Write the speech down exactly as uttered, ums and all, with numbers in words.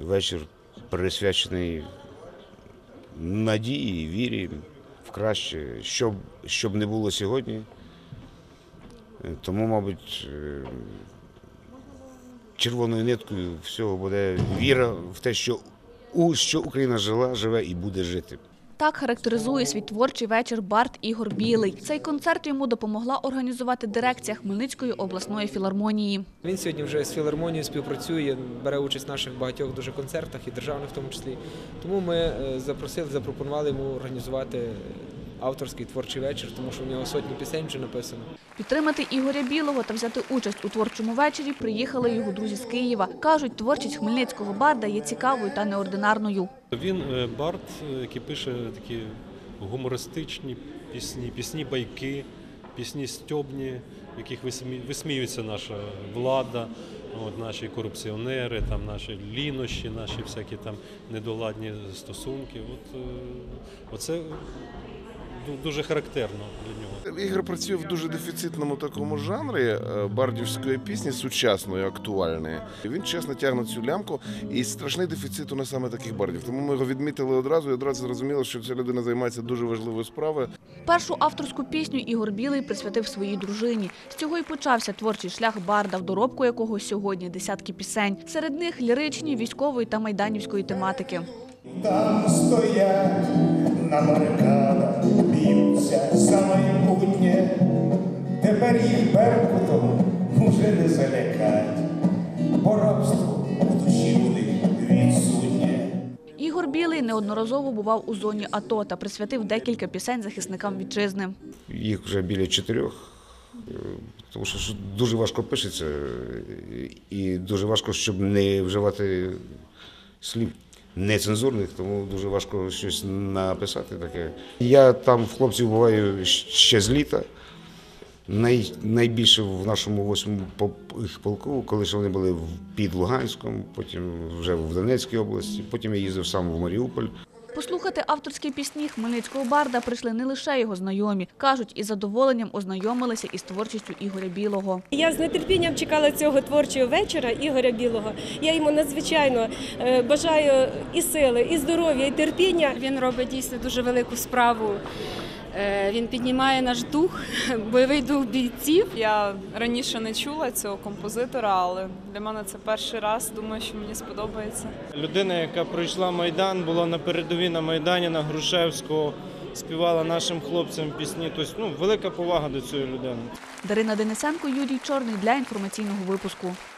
вечір присвячений надії, вірі в краще, щоб, щоб не було сьогодні. Тому, мабуть, червоною ниткою всього буде віра в те, що, що Україна жила, живе і буде жити. Так характеризує свій творчий вечір бард Ігор Білий. Цей концерт йому допомогла організувати дирекція Хмельницької обласної філармонії. Він сьогодні вже з філармонією співпрацює, бере участь в наших багатьох дуже концертах, і державних в тому числі. Тому ми запросили, запропонували йому організувати авторський творчий вечір, тому що в нього сотні пісень вже написано. Підтримати Ігоря Білого та взяти участь у творчому вечорі приїхали його друзі з Києва. Кажуть, творчість хмельницького барда є цікавою та неординарною. Він бард, який пише такі гумористичні пісні, пісні-байки, пісні стьобні, в яких висміюється наша влада, от, наші корупціонери, там, наші лінощі, наші всякі там недоладні стосунки. От, оце дуже характерно для нього. Ігор працює в дуже дефіцитному такому жанрі бардівської пісні, сучасної, актуальної. Він чесно тягне цю лямку, і страшний дефіцит у нас саме таких бардів. Тому ми його відмітили одразу і одразу зрозуміли, що ця людина займається дуже важливою справою. Першу авторську пісню Ігор Білий присвятив своїй дружині. З цього і почався творчий шлях барда, в доробку якого сьогодні десятки пісень. Серед них ліричні, військової та майданівської тематики. Там стоять на барикадах, б'ються за майбутнє, тепер їх беркутом уже не залякать, бо рабство в душі у них відсутнє. Ігор Білий неодноразово бував у зоні АТО та присвятив декілька пісень захисникам вітчизни. Їх вже біля чотирьох, тому що дуже важко пишеться і дуже важко, щоб не вживати слів нецензурних, тому дуже важко щось написати таке. Я там в хлопців буваю ще з літа. Най, найбільше в нашому восьмому полку, коли ж вони були під Луганськом, потім вже в Донецькій області, потім я їздив сам в Маріуполь. Послухати авторські пісні хмельницького барда прийшли не лише його знайомі. Кажуть, із задоволенням ознайомилися із творчістю Ігоря Білого. Я з нетерпінням чекала цього творчого вечора Ігоря Білого. Я йому надзвичайно бажаю і сили, і здоров'я, і терпіння. Він робить дійсно дуже велику справу. Він піднімає наш дух, бойовий дух бійців. Я раніше не чула цього композитора, але для мене це перший раз. Думаю, що мені сподобається. Людина, яка пройшла Майдан, була на передовій на Майдані, на Грушевського, співала нашим хлопцям пісні. Тобто, ну, велика повага до цієї людини. Дарина Денисенко, Юрій Чорний для інформаційного випуску.